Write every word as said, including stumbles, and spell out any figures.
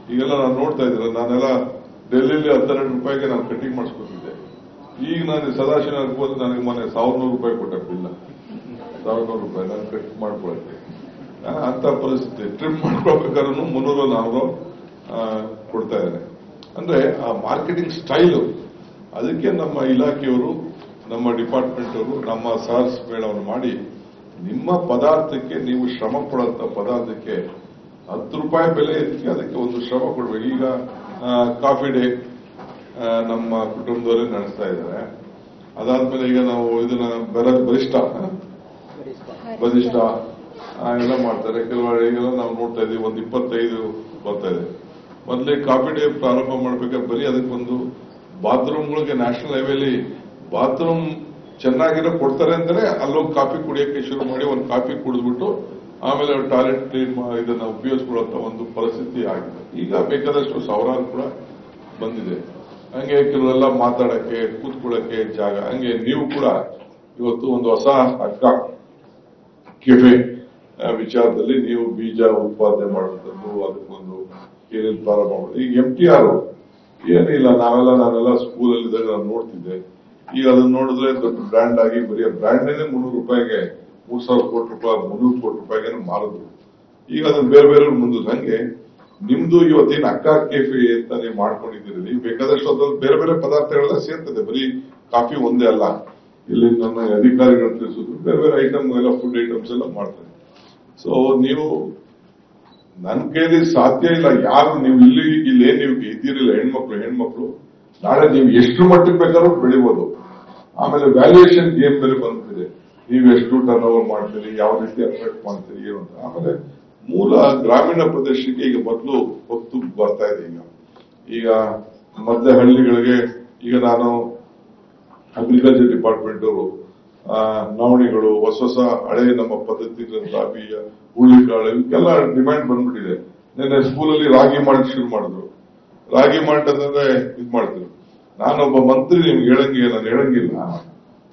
ಈಗೆಲ್ಲ ನಾನು ನೋಡ್ತಾ ಇದ್ದೀರ, ನಾನೆಲ್ಲ ಡೆಲ್ಲಿಲಿ ಹತ್ತೆರಡು ರೂಪಾಯಿಗೆ ನಾನು ಕಟಿಂಗ್ ಮಾಡಿಸ್ಕೊತಿದ್ದೆ. ಈಗ ನಾನು ಸದಾಶಿವ ಹೋದ್ರೆ ನನಗೆ ಮೊನ್ನೆ ಸಾವಿರ ನೂರು ರೂಪಾಯಿ ಕೊಟ್ಟ ಬಿಲ್ಲ, ಸಾವಿರ ನೂರು ರೂಪಾಯಿ ನಾನು ಕಟ್ ಮಾಡ್ಕೊಳಕ್ಕೆ. ಅಂತ ಪರಿಸ್ಥಿತಿ. ಟ್ರಿಮ್ ಮಾಡ್ಕೊಳ್ಬೇಕಾದ್ರೂ ಮುನ್ನೂರು ನಾನೂರು ಕೊಡ್ತಾ ಇದ್ದಾರೆ. ಅಂದ್ರೆ ಆ ಮಾರ್ಕೆಟಿಂಗ್ ಸ್ಟೈಲು, ಅದಕ್ಕೆ ನಮ್ಮ ಇಲಾಖೆಯವರು, ನಮ್ಮ ಡಿಪಾರ್ಟ್ಮೆಂಟ್ ಅವರು ನಮ್ಮ ಸಾರ್ಸ್ ಮೇಳವನ್ನು ಮಾಡಿ ನಿಮ್ಮ ಪದಾರ್ಥಕ್ಕೆ ನೀವು ಶ್ರಮ ಪಡುವಂತ ಪದಾರ್ಥಕ್ಕೆ ಹತ್ತು ರೂಪಾಯಿ ಬೆಲೆ ಇದಕ್ಕೆ ಅದಕ್ಕೆ ಒಂದು ಶ್ರಮ ಕೊಡ್ಬೇಕು. ಈಗ ಕಾಫಿ ಡೇ ನಮ್ಮ ಕುಟುಂಬದವರೇ ನಡೆಸ್ತಾ ಇದ್ದಾರೆ. ಅದಾದ್ಮೇಲೆ ಈಗ ನಾವು ಇದನ್ನ ಬರ ಬರಿಷ್ಠ ಬರಿಷ್ಠ ಎಲ್ಲ ಮಾಡ್ತಾರೆ. ಕೆಲವರು ಈಗೆಲ್ಲ ನಾವು ನೋಡ್ತಾ ಇದೀವಿ ಒಂದು ಇಪ್ಪತ್ತೈದು ಬರ್ತಾ ಇದೆ. ಮೊದಲೇ ಕಾಫಿ ಡೇ ಪ್ರಾರಂಭ ಮಾಡ್ಬೇಕಾದ್ರೆ ಬರೀ ಅದಕ್ಕೊಂದು ಬಾತ್ರೂಮ್ಗಳಿಗೆ ನ್ಯಾಷನಲ್ ಹೈವೇಲಿ ಬಾತ್ರೂಮ್ ಚೆನ್ನಾಗಿರೋ ಕೊಡ್ತಾರೆ ಅಂದ್ರೆ ಅಲ್ಲೋಗಿ ಕಾಫಿ ಕುಡಿಯೋಕೆ ಶುರು ಮಾಡಿ ಒಂದು ಕಾಫಿ ಕುಡಿದ್ಬಿಟ್ಟು ಆಮೇಲೆ ಟಾಯ್ಲೆಟ್ ಕ್ಲೀನ್ ಇದನ್ನ ಉಪಯೋಗಿಸ್ಕೊಳ್ಳುವಂತ ಒಂದು ಪರಿಸ್ಥಿತಿ ಆಗಿದೆ. ಈಗ ಬೇಕಾದಷ್ಟು ಸಾವಿರಾರು ಕೂಡ ಬಂದಿದೆ. ಹಂಗೆ ಕೆಲವೆಲ್ಲ ಮಾತಾಡಕ್ಕೆ ಕೂತ್ಕೊಳ್ಳಕ್ಕೆ ಜಾಗ. ಹಂಗೆ ನೀವು ಕೂಡ ಇವತ್ತು ಒಂದು ಹೊಸ ಅಕ್ಕ ಕೆಫೆ ವಿಚಾರದಲ್ಲಿ ನೀವು ಬೀಜ ಉತ್ಪಾದನೆ ಮಾಡುವಂಥದ್ದು, ಅದಕ್ಕೊಂದು ಏನೇನು ಪ್ರಾರಂಭ ಮಾಡೋದು. ಈಗ ಎಂ ಟಿ ಆರ್ ಏನಿಲ್ಲ, ನಾವೆಲ್ಲ ನಾವೆಲ್ಲ ಸ್ಕೂಲಲ್ಲಿ ಇದ್ದಾಗ ನಾನು ನೋಡ್ತಿದ್ದೆ. ಈಗ ಅದನ್ನ ನೋಡಿದ್ರೆ ದೊಡ್ಡ ಬ್ರ್ಯಾಂಡ್ ಆಗಿ ಬರೀ ಬ್ರ್ಯಾಂಡ್ನೇ ಮುನ್ನೂರು ರೂಪಾಯಿಗೆ ಮೂರ್ ಸಾವಿರ ಕೋಟಿ ರೂಪಾಯಿ ಮುನ್ನೂರು ಕೋಟಿ ರೂಪಾಯಿಗೆ ಮಾರಿದ್ರು. ಈಗ ಅದನ್ನ ಬೇರೆ ಬೇರೆ ಮುಂದೆ ಹಂಗೆ ನಿಮ್ದು ಇವತ್ತಿನ ಅಕ್ಕ ಕೆಫೆ ಅಂತ ನೀವು ಮಾಡ್ಕೊಂಡಿದ್ದೀರಿ. ಬೇಕಾದಷ್ಟು ಅದ್ರಲ್ಲಿ ಬೇರೆ ಬೇರೆ ಪದಾರ್ಥಗಳೆಲ್ಲ ಸೇರ್ತದೆ, ಬರೀ ಕಾಫಿ ಒಂದೇ ಅಲ್ಲ. ಇಲ್ಲಿ ನನ್ನ ಅಧಿಕಾರಿಗಳು ತಿಳಿಸಿದ್ರು ಬೇರೆ ಬೇರೆ ಐಟಮ್ ಎಲ್ಲ ಫುಡ್ ಐಟಮ್ಸ್ ಎಲ್ಲ ಮಾಡ್ತಾರೆ. ಸೊ ನೀವು ನನ್ನ ಕೈಲಿ ಸಾಧ್ಯ ಇಲ್ಲ. ಯಾರು ನೀವು ಇಲ್ಲಿ ಇಲ್ಲೇ ನೀವು ಇದ್ದೀರಿಲ್ಲ, ಹೆಣ್ಮಕ್ಳು ಹೆಣ್ಮಕ್ಳು ನಾಳೆ ನೀವು ಎಷ್ಟು ಮಟ್ಟಿಗೆ ಬೇಕಾದ್ರೂ ಬೆಳಿಬೋದು. ಆಮೇಲೆ ವ್ಯಾಲ್ಯೂಯೇಷನ್ ಗೇಮ್ ಬೇರೆ ಬಂದಿದೆ. ನೀವು ಎಷ್ಟು ಟರ್ನ್ ಓವರ್ ಮಾಡ್ತೀರಿ, ಯಾವ ರೀತಿ ಅಟ್ರಾಕ್ಟ್ ಮಾಡ್ತೀರಿ ಏನು ಅಂತ. ಆಮೇಲೆ ಮೂಲ ಗ್ರಾಮೀಣ ಪ್ರದೇಶಕ್ಕೆ ಈಗ ಮೊದಲು ಹೊತ್ತು ಬರ್ತಾ ಇದೆ. ಈಗ ಈಗ ಮಧ್ಯ ಹಳ್ಳಿಗಳಿಗೆ ಈಗ ನಾನು ಅಗ್ರಿಕಲ್ಚರ್ ಡಿಪಾರ್ಟ್ಮೆಂಟ್ ಅವರು ನವಣಿಗಳು, ಹೊಸ ಹೊಸ ಹಳೆ ನಮ್ಮ ಪದ್ಧತಿ ಬೀಜ, ಹುಳ್ಳಿಕಾಳು ಇವಕ್ಕೆಲ್ಲ ಡಿಮ್ಯಾಂಡ್ ಬಂದ್ಬಿಟ್ಟಿದೆ. ನಿನ್ನೆ ಸ್ಕೂಲಲ್ಲಿ ರಾಗಿ ಮಾಲ್ಟ್ ಶುರು ಮಾಡಿದ್ರು. ರಾಗಿ ಮಾಲ್ಟ್ ಅಂತಂದ್ರೆ ಇದ್ ಮಾಡ್ತಿದ್ರು. ನಾನೊಬ್ಬ ಮಂತ್ರಿ ನಿಮ್ಗೆ ಹೇಳಂಗಿಲ್ಲ, ನಾನು ಹೇಳಂಗಿಲ್ಲ.